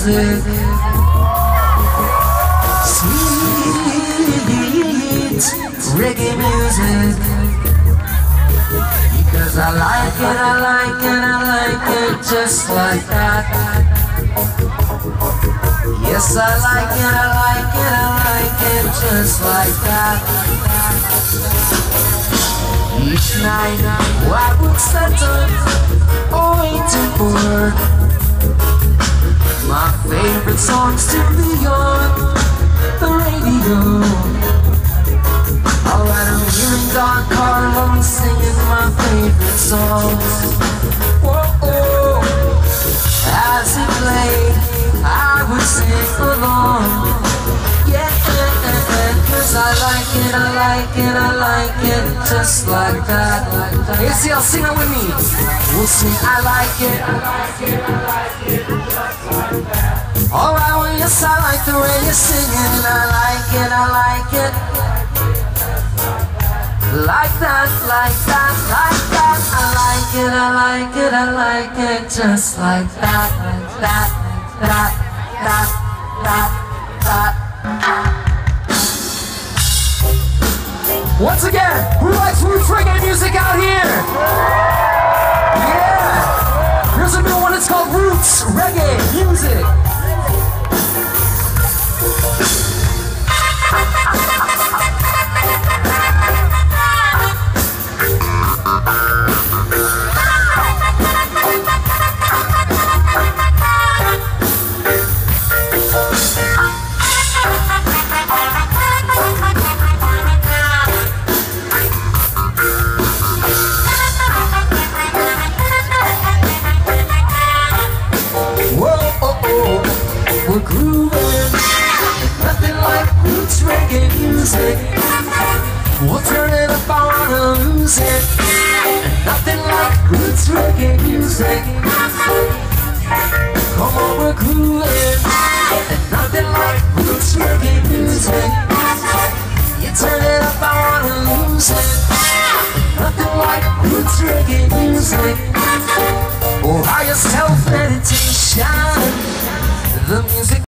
music. Sweet reggae music. Because I like it, I like it, I like it just like that. Yes, I like it, I like it, I like it just like that. Each night I would settle waiting for my favorite songs to be on the radio. Alright, I'm hearing Don Carlos singing my favorite songs. Whoa, as he played, I would sing along. Yeah, cause I like it, I like it, I like it just like that. Hey, see, y'all sing it with me. We'll sing, I like it, I like it, I like it just like that. Alright, well, yes, I like the way you're singing. I like it, I like it. Like that, like that, like that. I like it, I like it, I like it just like that, that, that, that, that, that. Once again, who likes roots reggae music out here? Yeah! Here's a new one, it's called Roots Reggae Music. We're grooving, nothing like roots reggae music. We'll turn it up, I wanna lose it. Nothing like roots reggae music. Come on, we're grooving, nothing like roots reggae music. You turn it up, I wanna lose it. Nothing like roots reggae music. Oh, higher self-meditation. The music